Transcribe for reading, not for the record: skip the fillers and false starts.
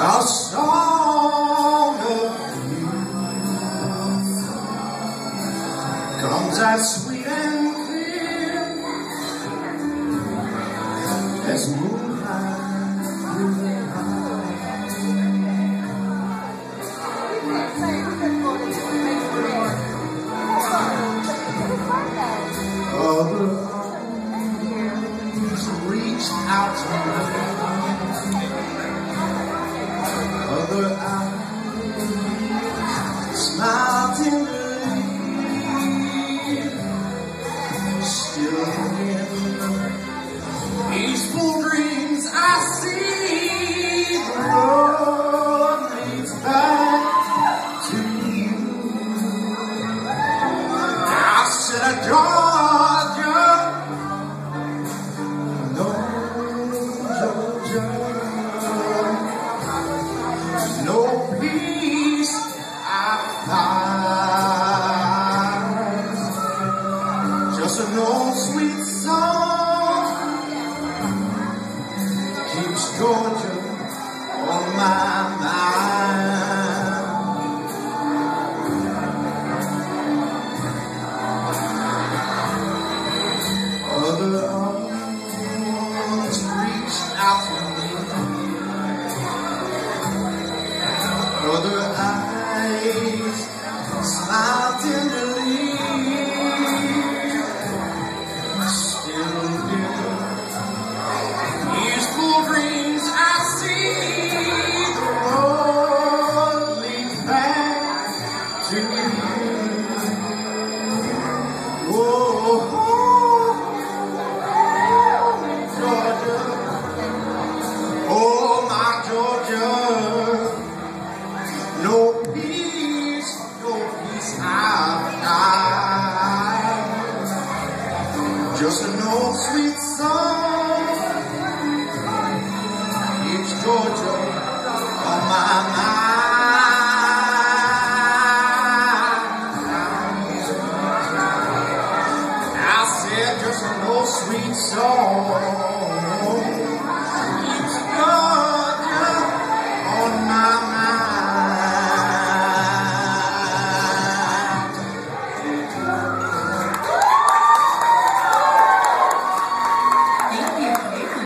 A song of you comes as sweet and clear as moonlight through the night. Other arms reached out to me. Other eyes smiled tenderly. Still in peaceful dreams I see the road leads back to you. I said, Georgia, no, Georgia, no peace I find, just an old sweet song keeps Georgia on my mind. Other arms reached out to me. Other eyes smiled tenderly. Still in peaceful dreams I see the road leads back to you. Oh, Georgia, oh my Georgia. No peace I find, just an old sweet song keeps Georgia on my mind. I said just an old sweet song